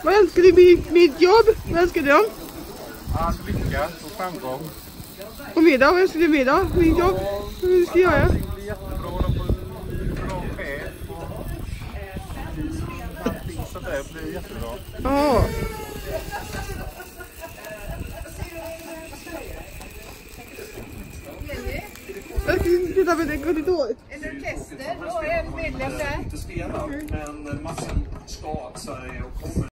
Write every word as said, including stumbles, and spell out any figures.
Vad önskar du mitt, mitt jobb? Vad önskar du om? All lycka och framgång. På middag? Vad önskar du middag? Mitt jobb? Hur ska jag göra? Det blir jättebra. De får bra chef och allting sånt där blir jättebra. Ja. Titta på det, går det dåligt? En orkester, då är en medlem där. Inte spelar, men massan skadat sig och kommer